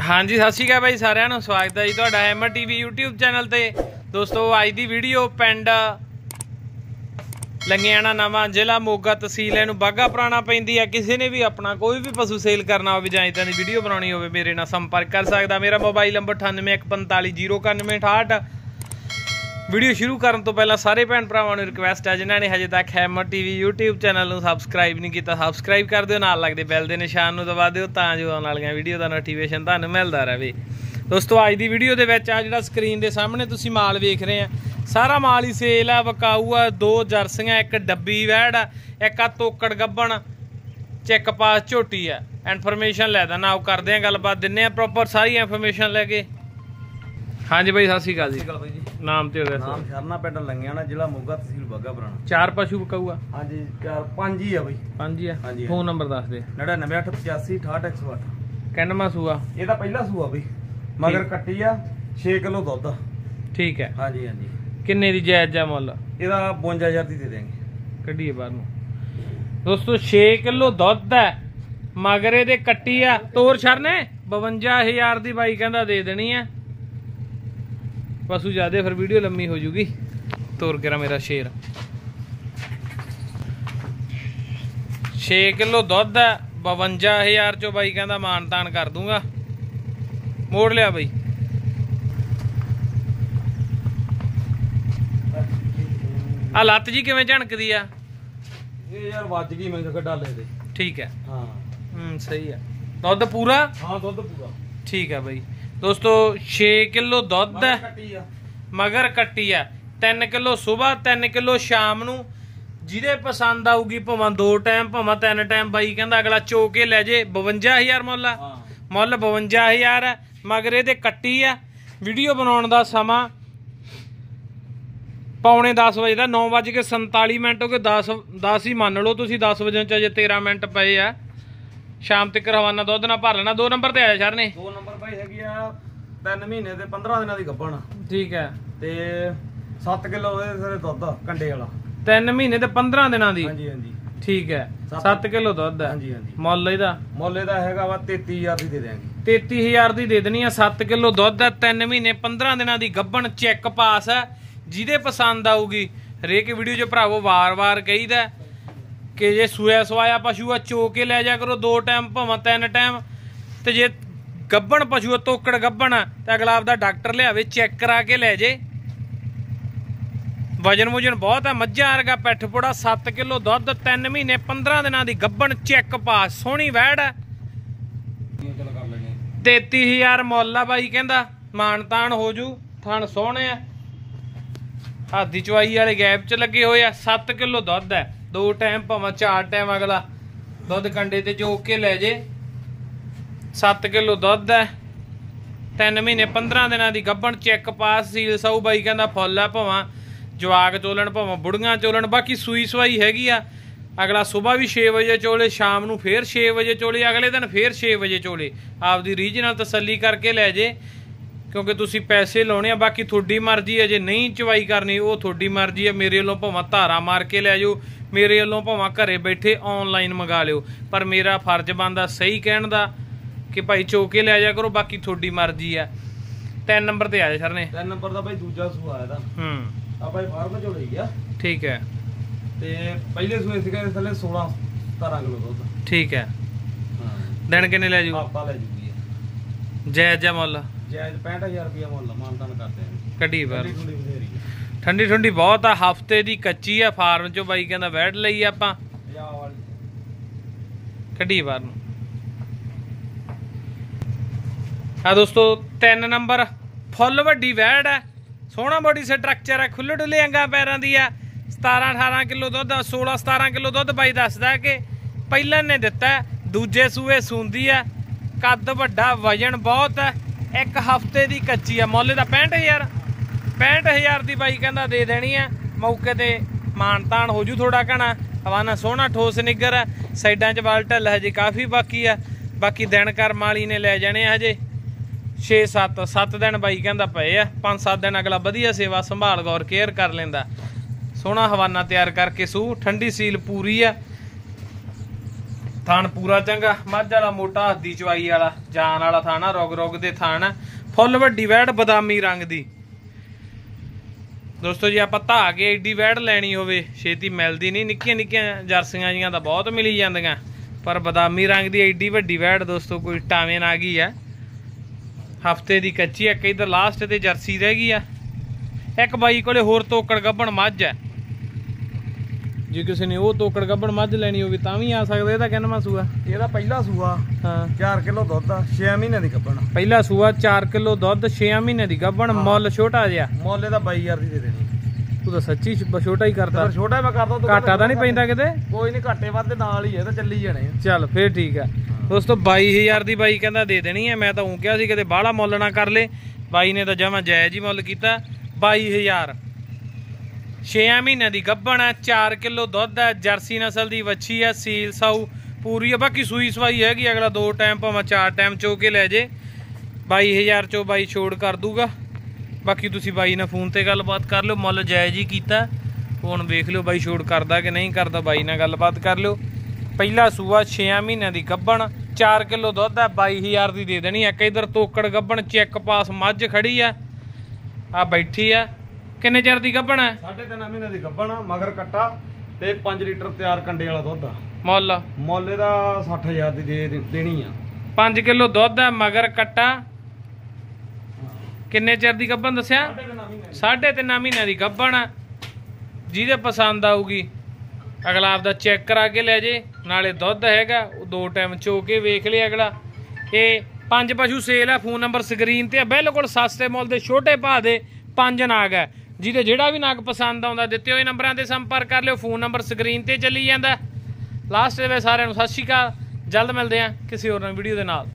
हाँ जी सत श्री अकाल भाई सारिਆਂ ਨੂੰ स्वागत है जी ਤੁਹਾਡਾ हैमर टीवी यूट्यूब चैनल ਤੇ दोस्तों ਅੱਜ ਦੀ ਵੀਡੀਓ ਪਿੰਡ ਲੰਗਿਆਣਾ ਨਵਾਂ ਜ਼ਿਲ੍ਹਾ ਮੋਗਾ ਤਹਿਸੀਲ ਇਹਨੂੰ ਬਾਗਾ ਪੁਰਾਣਾ ਪੈਂਦੀ ਆ। ਕਿਸੇ ਨੇ ਵੀ ਆਪਣਾ ਕੋਈ ਵੀ ਪਸ਼ੂ ਸੇਲ ਕਰਨਾ ਹੋਵੇ ਜਾਂ ਇਦਾਂ ਦੀ ਵੀਡੀਓ ਬਣਾਉਣੀ ਹੋਵੇ ਮੇਰੇ ਨਾਲ ਸੰਪਰਕ ਕਰ ਸਕਦਾ। ਮੇਰਾ ਮੋਬਾਈਲ ਨੰਬਰ 9815409168। ਵੀਡੀਓ ਸ਼ੁਰੂ ਕਰਨ ਤੋਂ ਪਹਿਲਾਂ ਸਾਰੇ ਭੈਣ ਭਰਾਵਾਂ ਨੂੰ ਰਿਕਵੈਸਟ ਹੈ ਜਿਨ੍ਹਾਂ ਨੇ ਹਜੇ ਤੱਕ ਹੈਮਰ ਟੀਵੀ YouTube ਚੈਨਲ ਨੂੰ ਸਬਸਕ੍ਰਾਈਬ ਨਹੀਂ ਕੀਤਾ ਸਬਸਕ੍ਰਾਈਬ ਕਰ ਦਿਓ, ਨਾਲ ਲੱਗਦੇ ਬੈਲ ਦੇ ਨਿਸ਼ਾਨ ਨੂੰ ਦਬਾ ਦਿਓ ਤਾਂ ਜੋ ਆਉਣ ਵਾਲੀਆਂ ਵੀਡੀਓ ਦਾ ਨੋਟੀਫਿਕੇਸ਼ਨ ਤੁਹਾਨੂੰ ਮਿਲਦਾ ਰਹੇ। ਦੋਸਤੋ ਅੱਜ ਦੀ ਵੀਡੀਓ ਦੇ ਵਿੱਚ ਆ ਜਿਹੜਾ ਸਕਰੀਨ ਦੇ ਸਾਹਮਣੇ ਤੁਸੀਂ ਮਾਲ ਵੇਖ ਰਹੇ ਆ ਸਾਰਾ माल ही सेल है, विकाऊ है। दो जर्सियां, एक डब्बी वैड़ है, एक आ तोकड़ गब्बन चेक पास झोटी है। इन्फॉर्मेशन लैदा ना करते हैं गलबात दिने प्रॉपर सारी इन्फॉर्मेशन लैके। हाँ जी भाई सत श्री अकाल जी। नाम तो नाम शरना पिंड लंगियाना जिला मोगा तहसील बागा पुराना। 4 पशु विकाऊ है? हाँ जी 5 ही है भाई। 5 ही है। हाँ जी। फोन नंबर दस दे। 9988866108। किन्नवां सूआ? ये पहला सूआ भाई मगर कट्टी आ 6 किलो दुध। ठीक है। हाँ जी हाँ जी। किन्ने दी जायज है मुल? ਇਹਦਾ 52000 ਦੀ ਦੇ ਦੇंगे। ਕੱਢੀਏ ਬਾਹਰ ਨੂੰ। ਦੋਸਤੋ 6 ਕਿਲੋ ਦੁੱਧ ਹੈ ਮਗਰ ਇਹਦੇ ਕੱਟੀ ਆ ਤੋਰ ਛਰਨੇ 52000 ਦੀ ਬਾਈ ਕਹਿੰਦਾ ਦੇ ਦੇਣੀ ਆ। ਪਸ਼ੂ ਜਿਆਦੇ ਫਿਰ ਵੀਡੀਓ ਲੰਮੀ ਹੋ ਜੂਗੀ। ਤੋਰ ਕੇ ਮੇਰਾ ਸ਼ੇਰ 6 ਕਿਲੋ ਦੁੱਧ ਹੈ 52000 ਚੋਂ ਬਾਈ ਕਹਿੰਦਾ ਮਾਨ ਤਾਨ ਕਰ ਦੂੰਗਾ। ਮੋੜ ਲਿਆ ਬਾਈ। आ लत्त जी किवें झणकदी आ? ये यार वज गई मैं तो डाले दे। ठीक है। हां सही है। दुध पूरा? हां दुध पूरा। ठीक है भाई। दोस्तों 6 किलो दुध है मगर कट्टी है। 3 किलो सुबह 3 किलो शाम नू जिहदे पसंद आऊगी भावें 2 टाइम भावें 3 टाइम बाई कहंदा अगला चो के ले जे। 52000 मुੱਲ है। मुੱਲ 52000 है मगर इहदे कट्टी है। वीडियो बनाउण दा समा 9:45 ਵਜੇ ਦਾ 9:47 ਹੋ ਗਏ। 10 ਹੀ ਮੰਨ ਲਓ ਤੁਸੀਂ। 10 ਵਜੇ ਚ ਅਜੇ 13 ਮਿੰਟ ਪਏ ਆ। ਸ਼ਾਮ ਤੱਕ ਹਵਾਨਾ ਦੁੱਧ ਨਾਲ ਭਰ ਲੈਣਾ। 2 ਨੰਬਰ ਤੇ ਆਇਆ ਸਰ ਨੇ। 2 ਨੰਬਰ ਭਾਈ ਹੈਗੀ ਆ 3 ਮਹੀਨੇ ਤੇ 15 ਦਿਨਾਂ ਦੀ ਗੱਭਣ। ਠੀਕ ਹੈ। ਤੇ 7 ਕਿਲੋ ਇਹਦੇ ਸਾਰੇ ਦੁੱਧ ਕੰਡੇ ਵਾਲਾ। 3 ਮਹੀਨੇ ਤੇ 15 ਦਿਨਾਂ ਦੀ। ਹਾਂਜੀ ਹਾਂਜੀ। ਠੀਕ ਹੈ। 7 ਕਿਲੋ ਦੁੱਧ ਹੈ। ਹਾਂਜੀ ਹਾਂਜੀ। ਮੁੱਲ ਇਹਦਾ ਹੈਗਾ ਵਾ 33000 ਦੀ ਦੇ ਦੇਾਂਗੇ। 33000 ਦੀ ਦੇ ਦੇਣੀ ਆ। 7 ਕਿਲੋ ਦੁੱਧ ਹੈ 3 ਮਹੀਨੇ 15 ਦਿਨਾਂ ਦੀ ਗੱਭਣ ਚੈੱਕ ਪਾਸ ਹੈ। ਜਿਹਦੇ ਪਸੰਦ ਆਊਗੀ ਹਰੇਕ ਵੀਡੀਓ 'ਚ ਭਰਾਵੋ ਵਾਰ-ਵਾਰ ਕਹੀਦਾ ਕਿ ਜੇ ਸੂਆ ਸਵਾਇਆ ਪਸ਼ੂ ਆ ਚੋ ਕੇ ਲੈ ਜਾ ਕਰੋ 2 ਟਾਈਮ ਭਾਵੇਂ 3 ਟਾਈਮ। ਤੇ ਜੇ ਗੱਭਣ ਪਸ਼ੂ ਆ ਤੋਕੜ ਗੱਭਣ ਆ ਤੇ ਅਗਲਾ ਆਪਦਾ ਡਾਕਟਰ ਲਿਆਵੇ ਚੈੱਕ ਕਰਾ ਕੇ ਲੈ ਜੇ। ਵਜਨ ਬਹੁਤ ਹੈ। ਮੱਝਾਂ ਵਰਗਾ ਪਿੱਠ ਪੋੜਾ। 7 ਕਿਲੋ ਦੁੱਧ 3 ਮਹੀਨੇ 15 ਦਿਨਾਂ ਦੀ ਗੱਭਣ ਚੈੱਕ ਪਾਸ ਸੋਹਣੀ ਵੈੜ ਹੈ। 33000 ਮੁੱਲ ਆ ਬਾਈ ਕਹਿੰਦਾ ਮਾਨ ਤਾਨ ਹੋ ਜੂ। ਥਣ ਸੋਹਣੇ ਆ हाथी चुवाई वाले गैप च लगे हुए आ। 7 किलो दुध है 2 टाइम भावें 4 टाइम अगला दुध कंडे ते चो के ले जे। 7 किलो दुध है 3 महीने 15 दिनों की गब्बन चेक पास सील साऊ बाई कहंदा फुल है। भावें जवाक चोलन भावें बुढ़ियां चोलन। बाकी सूई सवाई हैगी आ। अगला सुबह भी 6 बजे चोले शाम नूं फिर 6 बजे चोले अगले दिन फिर 6 बजे चोले। आपदी रीझ नाल तसल्ली करके लै जे क्योंकि तुसी पैसे लाने। बाकी थोड़ी मर्जी है जे नहीं चवाई करनी वो थोड़ी मर्जी है। मेरे वालों भावें धारा मार के लै जाओ, मेरे वालों भावें घरे बैठे ऑनलाइन मंगा लिओ। पर मेरा फर्ज बनता सही कहण दा कि भाई चौके लै जा करो। बाकी थोड़ी मर्जी है। 3 नंबर ते आया सर ने। 3 नंबर दा भाई दूजा सूआ आया दा। आ भाई फार्म चो लई गया। ठीक है। ते पहले सूए सीगा इस थले 16-17 किलो दुध। ठीक है। हां दिन किन्ने लै जू? हफ्ता लै जूगी। जायज मुੱਲ? जायज 65000 रुपया मुੱਲ मानतान करते हैं। कड्डी बार ठंडी ठंडी बहुत आ। हफ्ते दी कच्ची आ। फार्म चो बाई कहंदा वैड़ लई आपां कड्डी बार नूं। आ दोस्तों 3 नंबर फुल वड्डी वैड़ है। सोहना बॉडी स्ट्रक्चर है। खुले डुले अंगा पैरां दी आ। 17-18 किलो दुध 16-17 किलो दुध बाई दसदा कि पहला ने दिता। दूजे सूए सूंदी है। कद वड्डा वजन बहुत है। 1 हफ्ते की कच्ची है। मुੱਲ ਦਾ 65000 ਦੀ ਬਾਈ ਕਹਿੰਦਾ ਦੇ ਦੇਣੀ ਹੈ। ਮੌਕੇ ਤੇ ਮਾਨ ਤਾਨ ਹੋ ਜੂ ਥੋੜਾ ਘਣਾ। ਹਵਾਨਾ ਸੋਹਣਾ ਠੋਸ ਨਿੱਗਰ ਹੈ। ਸਾਈਡਾਂ 'ਚ ਵਾਲ ਢੱਲ ਹਜੇ ਕਾਫੀ ਬਾਕੀ ਆ। ਬਾਕੀ ਦਿਨ ਕਰਮ ਵਾਲੀ ਨੇ ਲੈ ਜਾਣੇ ਹਜੇ 6-7 ਦਿਨ ਬਾਈ ਕਹਿੰਦਾ ਪਏ ਆ। 5-7 ਦਿਨ ਅਗਲਾ ਵਧੀਆ ਸੇਵਾ ਸੰਭਾਲ ਗੌਰ ਕੇਅਰ ਕਰ ਲੈਂਦਾ। ਸੋਹਣਾ ਹਵਾਨਾ ਤਿਆਰ ਕਰਕੇ ਸੂ ਠੰਡੀ ਸੀਲ ਪੂਰੀ ਆ। ਥਣ ਪੂਰਾ ਚੰਗਾ, ਮੱਝ ਵਾਲਾ ਮੋਟਾ ਹੱਦੀ ਚਵਾਈ ਵਾਲਾ ਜਾਨ ਵਾਲਾ ਥਾਣਾ, ਰੁਗ ਦੇ ਥਣ, ਫੁੱਲ ਵੱਡੀ ਵੈੜ ਬਦਾਮੀ ਰੰਗ ਦੀ। ਦੋਸਤੋ ਜੀ ਆਪਾਂ ਧਾ ਕੇ ਏਡੀ ਵੈੜ ਲੈਣੀ ਹੋਵੇ ਛੇਤੀ ਮਿਲਦੀ ਨਹੀਂ, ਨਿੱਕੀਆਂ ਨਿੱਕੀਆਂ ਜਰਸੀਆਂ ਜੀਆਂ ਤਾਂ ਬਹੁਤ ਮਿਲੀ ਜਾਂਦੀਆਂ, ਪਰ ਬਦਾਮੀ ਰੰਗ ਦੀ ਏਡੀ ਵੱਡੀ ਵੈੜ ਦੋਸਤੋ ਕੋਈ ਟਾਵੇਂ ਨਾ ਗਈ ਆ। ਹਫਤੇ ਦੀ ਕੱਚੀ ਆ, ਇਧਰ ਲਾਸਟ ਤੇ ਜਰਸੀ ਰਹਿ ਗਈ ਆ। ਇੱਕ ਬਾਈ ਕੋਲੇ ਹੋਰ ਤੋਕੜ ਗੱਭਣ ਮੱਝ ਹੈ, ਜੇ ਕਿਸੇ ਨੇ ਉਹ ਤੋਕੜ ਗੱਭਣ ਮੱਝ ਲੈਣੀ ਹੋਵੇ ਤਾਂ ਵੀ ਆ ਸਕਦਾ। ਇਹਦਾ ਕਿੰਨਵਾਂ ਸੂਆ? ਇਹਦਾ ਪਹਿਲਾ ਸੂਆ ਹਾਂ 4 ਕਿਲੋ ਦੁੱਧ ਆ, 6 ਮਹੀਨੇ ਦੀ ਗੱਭਣ। ਪਹਿਲਾ ਸੂਆ 4 ਕਿਲੋ ਦੁੱਧ, 6 ਮਹੀਨੇ ਦੀ ਗੱਭਣ। ਮੁੱਲ ਛੋਟਾ ਜਿਹਾ, ਮੁੱਲ ਇਹਦਾ 22,000 ਦੀ ਦੇ ਦੇਣੀ। ਤੂੰ ਤਾਂ ਸੱਚੀ ਛੋਟਾ ਹੀ ਕਰਦਾ, ਛੋਟਾ ਮੈਂ ਕਰਦਾ, ਘਾਟਾ ਤਾਂ ਨਹੀਂ ਪੈਂਦਾ ਕਿਤੇ? ਕੋਈ ਨਹੀਂ, ਘਾਟੇ ਵਾਧੇ ਨਾਲ ਹੀ ਹੈ, ਤਾਂ ਚੱਲੀ ਜਾਣੇ। ਚੱਲ ਫੇਰ ਠੀਕ ਆ ਦੋਸਤੋ। 22,000 ਦੀ ਬਾਈ ਕਹਿੰਦਾ ਦੇ ਦੇਣੀ ਹੈ। ਮੈਂ ਤਾਂ ਉਹ ਕਿਹਾ ਸੀ ਕਿਤੇ ਬਾਹਲਾ ਮੁੱਲ ਨਾ ਕਰ ਲੇ, ਬਾਈ ਨੇ ਤਾਂ ਜਮਾਂ ਜਾਇਜ਼ ਹੀ ਮੁੱਲ ਕੀਤਾ। 22,000, 6 ਮਹੀਨਿਆਂ ਦੀ ਗੱਭਣ ਹੈ, 4 ਕਿਲੋ ਦੁੱਧ ਹੈ, ਜਰਸੀ ਨਸਲ ਦੀ ਵੱਛੀ ਹੈ, ਸੀਲ ਸਾਊ ਪੂਰੀ ਹੈ। ਬਾਕੀ ਸੂਈ ਸਵਾਈ ਹੈਗੀ, ਅਗਲਾ 2 ਟਾਈਮ ਭਾਵੇਂ 4 ਟਾਈਮ ਚੋ ਕੇ ਲੈ ਜੇ। 22,000 ਚੋਂ ਬਾਈ ਛੋੜ ਕਰ ਦੂਗਾ। ਬਾਕੀ ਤੁਸੀਂ ਬਾਈ ਨਾਲ ਫੋਨ ਤੇ ਗੱਲਬਾਤ ਕਰ ਲਿਓ, ਮੁੱਲ ਜਾਇਜ਼ ਹੀ ਕੀਤਾ। ਹੁਣ ਵੇਖ ਲਿਓ ਬਾਈ ਛੋੜ ਕਰਦਾ ਕਿ ਨਹੀਂ ਕਰਦਾ, ਬਾਈ ਨਾਲ ਗੱਲਬਾਤ ਕਰ ਲਿਓ। ਪਹਿਲਾ ਸੂਆ 6 ਮਹੀਨਿਆਂ ਦੀ ਗੱਭਣ, 4 ਕਿਲੋ ਦੁੱਧ ਹੈ, 22,000 ਦੀ ਦੇ ਦੇਣੀ। ਇੱਕ ਇਧਰ ਤੋਕੜ ਗੱਭਣ ਚੈੱਕ ਪਾਸ ਮੱਝ ਖੜੀ ਆ ਬੈਠੀ ਆ। ਕਿੰਨੇ ਚਿਰ ਦੀ ਗੱਭਣ ਹੈ? 3.5 ਮਹੀਨੇ ਦੀ ਗੱਭਣ ਆ, ਮਗਰ ਕੱਟਾ ਤੇ 5 ਲੀਟਰ ਤਿਆਰ ਕੰਡੇ ਵਾਲਾ ਦੁੱਧ ਆ। ਮੁੱਲ ਇਹਦਾ 60,000 ਦੀ ਦੇ ਦੇਣੀ ਆ। 5 ਕਿਲੋ ਦੁੱਧ ਹੈ, ਮਗਰ ਕੱਟਾ। ਕਿੰਨੇ ਚਿਰ ਦੀ ਗੱਭਣ ਦੱਸਿਆ? 3.5 ਮਹੀਨਿਆਂ ਦੀ ਗੱਭਣ ਆ। ਜਿਹਦੇ ਪਸੰਦ ਆਊਗੀ ਅਗਲਾ ਆਪਦਾ ਚੈੱਕ ਕਰਾ ਕੇ ਲੈ ਜੇ, ਨਾਲੇ ਦੁੱਧ ਹੈਗਾ ਉਹ 2 ਟਾਈਮ ਚੋ ਕੇ ਵੇਖ ਲਿਆ ਅਗਲਾ। ਇਹ 5 ਪਸ਼ੂ ਸੇਲ ਹੈ। ਫੋਨ ਨੰਬਰ ਸਕਰੀਨ ਤੇ ਆ। ਬਿਲਕੁਲ ਸਸਤੇ ਮੁੱਲ ਦੇ ਛੋਟੇ ਭਾਅ ਦੇ 5 ਨਾਗ ਹੈ। ਜਿਹਦੇ ਜਿਹੜਾ ਵੀ ਨਾਗ ਪਸੰਦ ਆਉਂਦਾ ਦਿੱਤੇ ਹੋਏ ਨੰਬਰਾਂ ਤੇ ਸੰਪਰਕ ਕਰ ਲਿਓ। ਫੋਨ ਨੰਬਰ ਸਕਰੀਨ ਤੇ ਚੱਲੀ ਜਾਂਦਾ। ਲਾਸਟ ਦੇ ਵਿੱਚ ਸਾਰਿਆਂ ਨੂੰ ਸਤਿ ਸ਼੍ਰੀ ਅਕਾਲ। ਜਲਦ ਮਿਲਦੇ ਆ ਕਿਸੇ ਹੋਰ ਨਵੀਂ ਵੀਡੀਓ ਦੇ ਨਾਲ।